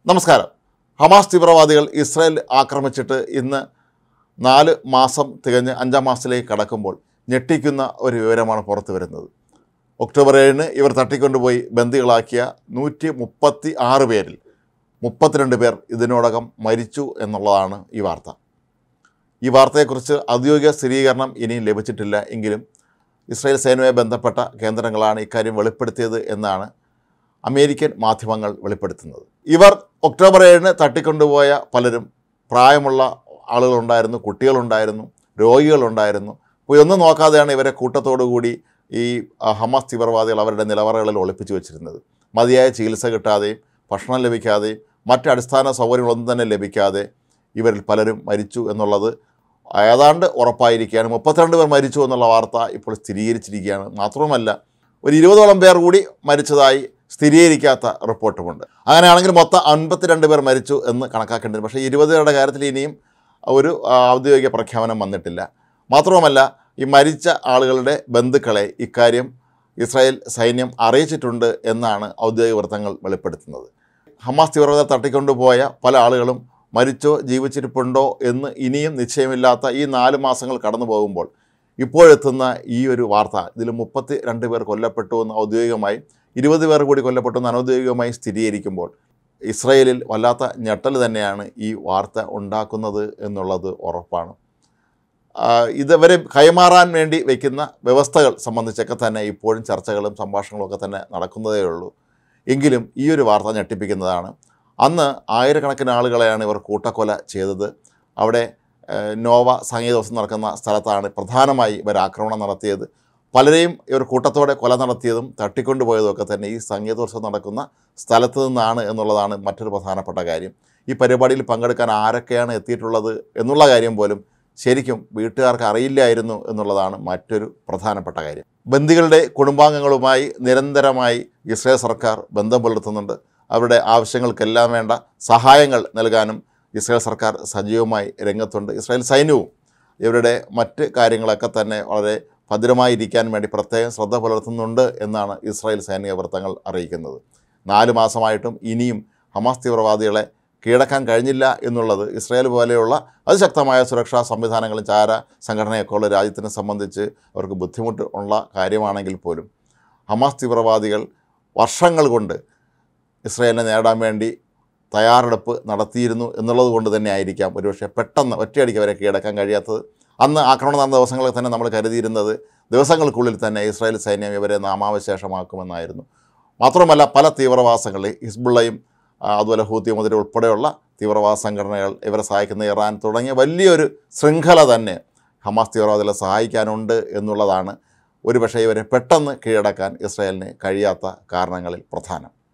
നമസ്കാരം. ഹമാസ് തീവ്രവാദികൾ ഇസ്രായേൽ ആക്രമിച്ചിട്ട് ഇന്ന് 4 മാസം തികഞ്ഞ് 5-ാം മാസത്തിലേക്ക് കടക്കുമ്പോൾ ഞെട്ടിക്കുന്ന ഒരു വിവരമാണ് പുറത്തു വരുന്നത്. ഒക്ടോബർ 7-ന് ഇവർ തട്ടിക്കൊണ്ടുപോയി ബന്ദികളാക്കിയ 136 പേരിൽ 32 പേർ ഇതിനോടകം മരിച്ചു എന്നുള്ളതാണ് ഈ വാർത്ത. ഈ വാർത്തയെക്കുറിച്ച് ഔദ്യോഗിക സ്ഥിരീകരണം ഇനിയും ലഭിച്ചിട്ടില്ല. എങ്കിലും ഇസ്രായേൽ സേനയുമായി ബന്ധപ്പെട്ട കേന്ദ്രങ്ങളാണ് ഇക്കാര്യം വെളിപ്പെടുത്തിയത് എന്നാണ് അമേരിക്കൻ മാധ്യമങ്ങൾ വെളിപ്പെടുത്തുന്നത്. ഇവർ ഒക്ടോബർ 7-ന് തട്ടിക്കൊണ്ടുപോയ പലരും പ്രായമുള്ള ആളുകളുണ്ടായിരുന്നു, കുട്ടികളുണ്ടായിരുന്നു, രോഗികളുണ്ടായിരുന്നു. അപ്പോൾ ഇതൊന്നും നോക്കാതെയാണ് ഇവരെ കൂട്ടത്തോടുകൂടി ഈ ഹമാസ് തീവ്രവാദികൾ അവരുടെ നിലവറകളിൽ ഒളിപ്പിച്ചു വെച്ചിരുന്നത്. മതിയായ ചികിത്സ കിട്ടാതെയും ഭക്ഷണം ലഭിക്കാതെയും മറ്റ് അടിസ്ഥാന സൗകര്യങ്ങളൊന്നും തന്നെ ലഭിക്കാതെ ഇവരിൽ പലരും മരിച്ചു എന്നുള്ളത് ഏതാണ്ട് ഉറപ്പായിരിക്കുകയാണ്. 32 പേർ മരിച്ചു എന്നുള്ള വാർത്ത ഇപ്പോൾ സ്ഥിരീകരിച്ചിരിക്കുകയാണ്. മാത്രവുമല്ല, ഒരു 20ഓളം പേർ കൂടി മരിച്ചതായി സ്ഥിരീകരിക്കാത്ത റിപ്പോർട്ടുമുണ്ട്. അങ്ങനെയാണെങ്കിൽ മൊത്തം 52 പേർ മരിച്ചു എന്ന് കണക്കാക്കേണ്ടത്. പക്ഷേ 20 പേരുടെ കാര്യത്തിൽ ഇനിയും ഒരു ഔദ്യോഗിക പ്രഖ്യാപനം വന്നിട്ടില്ല. മാത്രവുമല്ല, ഈ മരിച്ച ആളുകളുടെ ബന്ധുക്കളെ ഇക്കാര്യം ഇസ്രായേൽ സൈന്യം അറിയിച്ചിട്ടുണ്ട് എന്നാണ് ഔദ്യോഗിക വൃത്തങ്ങൾ വെളിപ്പെടുത്തുന്നത്. ഹമാസ് തീവ്രവാദികൾ തട്ടിക്കൊണ്ടുപോയ പല ആളുകളും മരിച്ചോ ജീവിച്ചിരിപ്പുണ്ടോ എന്ന് ഇനിയും നിശ്ചയമില്ലാത്ത ഈ 4 മാസങ്ങൾ കടന്നു പോകുമ്പോൾ ഇപ്പോഴെത്തുന്ന ഈ ഒരു വാർത്ത, ഇതിൽ 32 പേർ കൊല്ലപ്പെട്ടു എന്ന് ഔദ്യോഗികമായി 20 പേർ കൂടി കൊല്ലപ്പെട്ടു എന്ന് അനൗദ്യോഗികമായി സ്ഥിരീകരിക്കുമ്പോൾ ഇസ്രായേലിൽ വല്ലാത്ത ഞെട്ടൽ തന്നെയാണ് ഈ വാർത്ത ഉണ്ടാക്കുന്നത് എന്നുള്ളത് ഉറപ്പാണ്. ഇതുവരെ കൈമാറാൻ വേണ്ടി വയ്ക്കുന്ന വ്യവസ്ഥകൾ സംബന്ധിച്ചൊക്കെ തന്നെ ഇപ്പോഴും ചർച്ചകളും സംഭാഷണങ്ങളും ഒക്കെ തന്നെ നടക്കുന്നതേ ഉള്ളൂ. എങ്കിലും ഈ ഒരു വാർത്ത ഞെട്ടിപ്പിക്കുന്നതാണ്. അന്ന് ആയിരക്കണക്കിന് ആളുകളെയാണ് ഇവർ കൂട്ടക്കൊല ചെയ്തത്. അവിടെ നോവ സംഗീതോത്സവം നടക്കുന്ന സ്ഥലത്താണ് പ്രധാനമായി ഇവർ ആക്രമണം നടത്തിയത്. പലരെയും ഇവർ കൂട്ടത്തോടെ കൊല നടത്തിയതും തട്ടിക്കൊണ്ടുപോയതുമൊക്കെ തന്നെ ഈ സംഗീതോത്സവം നടക്കുന്ന സ്ഥലത്ത് നിന്നാണ് എന്നുള്ളതാണ് മറ്റൊരു പ്രധാനപ്പെട്ട കാര്യം. ഈ പരിപാടിയിൽ പങ്കെടുക്കാൻ ആരൊക്കെയാണ് എത്തിയിട്ടുള്ളത് എന്നുള്ള കാര്യം പോലും ശരിക്കും വീട്ടുകാർക്ക് അറിയില്ലായിരുന്നു എന്നുള്ളതാണ് മറ്റൊരു പ്രധാനപ്പെട്ട കാര്യം. ബന്ദികളുടെ കുടുംബാംഗങ്ങളുമായി നിരന്തരമായി ഇസ്രായേൽ സർക്കാർ ബന്ധം പുലർത്തുന്നുണ്ട്. അവരുടെ ആവശ്യങ്ങൾക്കെല്ലാം വേണ്ട സഹായങ്ങൾ നൽകാനും ഇസ്രായേൽ സർക്കാർ സജീവമായി രംഗത്തുണ്ട്. ഇസ്രായേൽ സൈന്യവും ഇവരുടെ മറ്റ് കാര്യങ്ങളൊക്കെ തന്നെ വളരെ ഭദ്രമായിരിക്കാൻ വേണ്ടി പ്രത്യേകം ശ്രദ്ധ പുലർത്തുന്നുണ്ട് എന്നാണ് ഇസ്രായേൽ സൈനിക വൃത്തങ്ങൾ അറിയിക്കുന്നത്. 4 മാസമായിട്ടും ഇനിയും ഹമാസ് തീവ്രവാദികളെ കീഴടക്കാൻ കഴിഞ്ഞില്ല എന്നുള്ളത് ഇസ്രായേൽ പോലെയുള്ള അതിശക്തമായ സുരക്ഷാ സംവിധാനങ്ങളും ചാര സംഘടനയൊക്കെ ഉള്ള രാജ്യത്തിനെ സംബന്ധിച്ച് അവർക്ക് ബുദ്ധിമുട്ട് ഉള്ള കാര്യമാണെങ്കിൽ പോലും ഹമാസ് തീവ്രവാദികൾ വർഷങ്ങൾ കൊണ്ട് ഇസ്രായേലിനെ നേടാൻ വേണ്ടി തയ്യാറെടുപ്പ് നടത്തിയിരുന്നു എന്നുള്ളത് കൊണ്ട് തന്നെ ആയിരിക്കാം ഒരുപക്ഷെ പെട്ടെന്ന് ഒറ്റയടിക്ക് അവരെ കീഴടക്കാൻ കഴിയാത്തത്. അന്ന് ആക്രമണം നടന്ന ദിവസങ്ങളിൽ തന്നെ നമ്മൾ കരുതിയിരുന്നത് ദിവസങ്ങൾക്കുള്ളിൽ തന്നെ ഇസ്രായേൽ സൈന്യം ഇവരെ നാമാവശേഷമാക്കുമെന്നായിരുന്നു. മാത്രമല്ല, പല തീവ്രവാസങ്ങളിൽ ഹിസ്ബുള്ളയും അതുപോലെ ഹൂത്തി മുതൽ ഉൾപ്പെടെയുള്ള തീവ്രവാദ സംഘടനകൾ, ഇവരെ സഹായിക്കുന്ന ഇറാൻ തുടങ്ങിയ വലിയൊരു ശൃംഖല തന്നെ ഹമാസ് തീവ്രവാദികളെ സഹായിക്കാനുണ്ട് എന്നുള്ളതാണ് ഒരുപക്ഷെ ഇവരെ പെട്ടെന്ന് കീഴടക്കാൻ ഇസ്രായേലിന് കഴിയാത്ത കാരണങ്ങളിൽ പ്രധാനം.